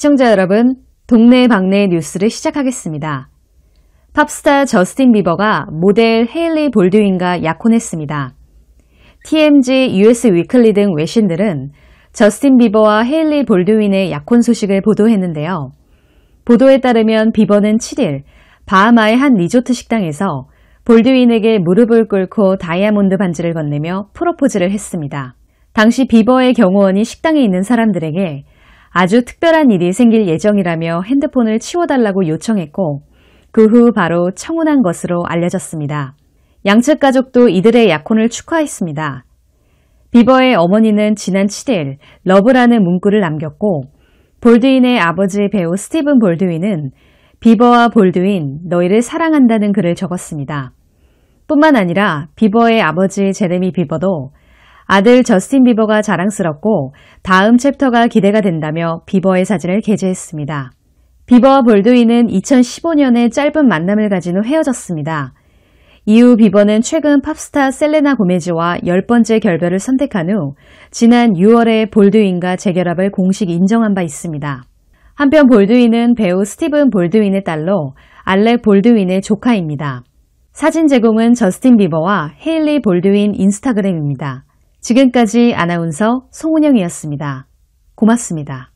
시청자 여러분, 동네방네 뉴스를 시작하겠습니다. 팝스타 저스틴 비버가 모델 헤일리 볼드윈과 약혼했습니다. TMZ, US 위클리 등 외신들은 저스틴 비버와 헤일리 볼드윈의 약혼 소식을 보도했는데요. 보도에 따르면 비버는 7일 바하마의 한 리조트 식당에서 볼드윈에게 무릎을 꿇고 다이아몬드 반지를 건네며 프로포즈를 했습니다. 당시 비버의 경호원이 식당에 있는 사람들에게 아주 특별한 일이 생길 예정이라며 핸드폰을 치워달라고 요청했고 그 후 바로 청혼한 것으로 알려졌습니다. 양측 가족도 이들의 약혼을 축하했습니다. 비버의 어머니는 지난 7일 러브라는 문구를 남겼고 볼드윈의 아버지 배우 스티븐 볼드윈은 비버와 볼드윈, 너희를 사랑한다는 글을 적었습니다. 뿐만 아니라 비버의 아버지 제레미 비버도 아들 저스틴 비버가 자랑스럽고 다음 챕터가 기대가 된다며 비버의 사진을 게재했습니다. 비버와 볼드윈은 2015년에 짧은 만남을 가진 후 헤어졌습니다. 이후 비버는 최근 팝스타 셀레나 고메즈와 10번째 결별을 선택한 후 지난 6월에 볼드윈과 재결합을 공식 인정한 바 있습니다. 한편 볼드윈은 배우 스티븐 볼드윈의 딸로 알렉 볼드윈의 조카입니다. 사진 제공은 저스틴 비버와 헤일리 볼드윈 인스타그램입니다. 지금까지 아나운서 송은영이었습니다. 고맙습니다.